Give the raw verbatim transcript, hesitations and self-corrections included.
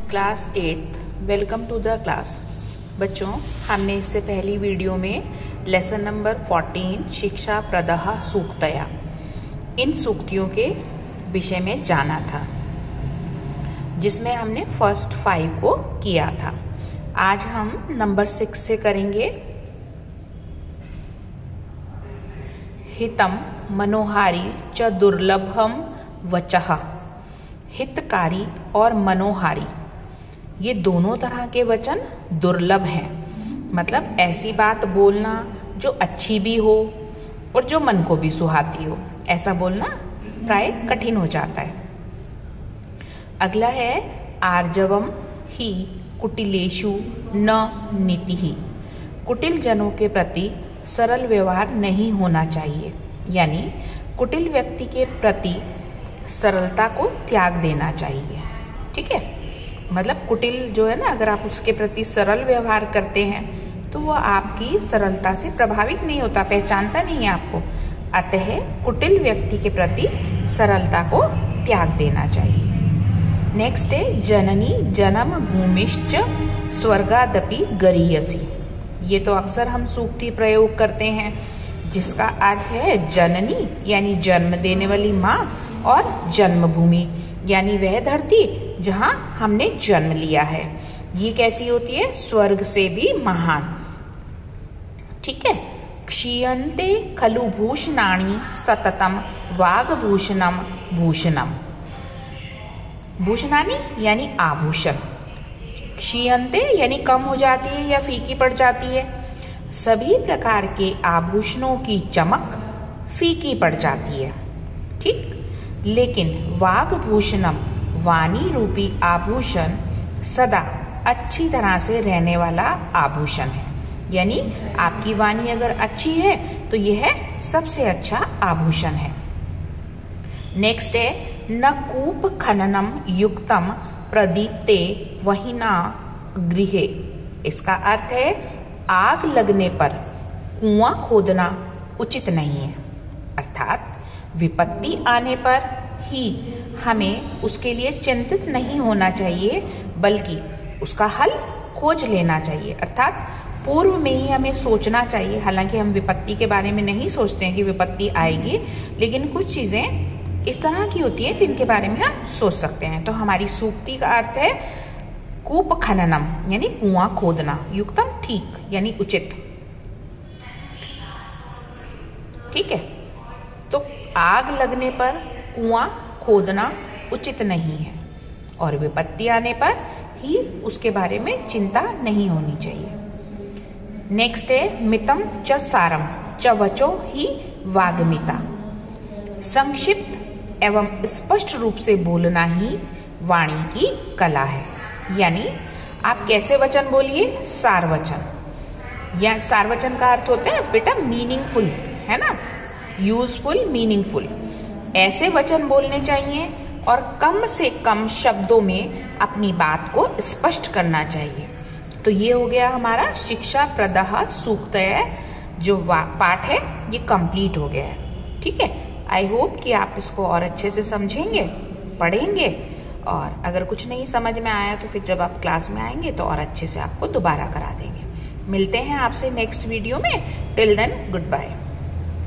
Class eighth, welcome to the class. बच्चों, हमने इससे पहली वीडियो में लेसन नंबर फोर्टीन शिक्षा प्रदः सूक्तया इन सूक्तियों के विषय में जाना था, जिसमें हमने फर्स्ट फाइव को किया था। आज हम नंबर सिक्स से करेंगे। हितम मनोहारी च दुर्लभम वचः। हितकारी और मनोहारी ये दोनों तरह के वचन दुर्लभ हैं। मतलब ऐसी बात बोलना जो अच्छी भी हो और जो मन को भी सुहाती हो, ऐसा बोलना प्राय कठिन हो जाता है। अगला है आर्जवम ही कुटिलेषु न नीतिः। कुटिल जनों के प्रति सरल व्यवहार नहीं होना चाहिए, यानी कुटिल व्यक्ति के प्रति सरलता को त्याग देना चाहिए। ठीक है, मतलब कुटिल जो है ना, अगर आप उसके प्रति सरल व्यवहार करते हैं तो वो आपकी सरलता से प्रभावित नहीं होता, पहचानता नहीं है आपको। अतः कुटिल व्यक्ति के प्रति सरलता को त्याग देना चाहिए। नेक्स्ट है जननी जन्म भूमिश्च स्वर्गादपि गरीयसी। ये तो अक्सर हम सूक्ति प्रयोग करते हैं, जिसका अर्थ है जननी यानी जन्म देने वाली माँ, और जन्मभूमि यानी वह धरती जहां हमने जन्म लिया है। ये कैसी होती है? स्वर्ग से भी महान। ठीक है। क्षीयन्ते खलु भूषणानि सततम वागभूषणम भूषणम। भूषणानि यानी आभूषण। क्षीयन्ते यानी कम हो जाती है या फीकी पड़ जाती है। सभी प्रकार के आभूषणों की चमक फीकी पड़ जाती है। ठीक। लेकिन वागभूषणम वाणी रूपी आभूषण सदा अच्छी तरह से रहने वाला आभूषण है। यानी आपकी वाणी अगर अच्छी है तो यह सबसे अच्छा आभूषण है। नेक्स्ट है न कूप खननम युक्तम प्रदीप्ते वहिना गृहे। इसका अर्थ है आग लगने पर कुआं खोदना उचित नहीं है। अर्थात विपत्ति आने पर ही हमें उसके लिए चिंतित नहीं होना चाहिए, बल्कि उसका हल खोज लेना चाहिए। अर्थात पूर्व में ही हमें सोचना चाहिए। हालांकि हम विपत्ति के बारे में नहीं सोचते हैं कि विपत्ति आएगी, लेकिन कुछ चीजें इस तरह की होती हैं जिनके बारे में हम सोच सकते हैं। तो हमारी सूक्ति का अर्थ है कूप खननम यानी कुआं खोदना, युक्तम ठीक यानी उचित। ठीक है। तो आग लगने पर कुआं खोदना उचित नहीं है, और विपत्ति आने पर ही उसके बारे में चिंता नहीं होनी चाहिए। नेक्स्ट है मितम च सारम च वचो ही वाग्मिता। संक्षिप्त एवं स्पष्ट रूप से बोलना ही वाणी की कला है। यानी आप कैसे वचन बोलिए? सार वचन। या सार वचन का अर्थ होता है बेटा मीनिंगफुल, है ना, यूजफुल, मीनिंगफुल। ऐसे वचन बोलने चाहिए और कम से कम शब्दों में अपनी बात को स्पष्ट करना चाहिए। तो ये हो गया हमारा शिक्षा प्रदः सूक्तया जो पाठ है, ये कंप्लीट हो गया है। ठीक है। आई होप कि आप इसको और अच्छे से समझेंगे, पढ़ेंगे, और अगर कुछ नहीं समझ में आया तो फिर जब आप क्लास में आएंगे तो और अच्छे से आपको दोबारा करा देंगे। मिलते हैं आपसे नेक्स्ट वीडियो में। Till then good bye.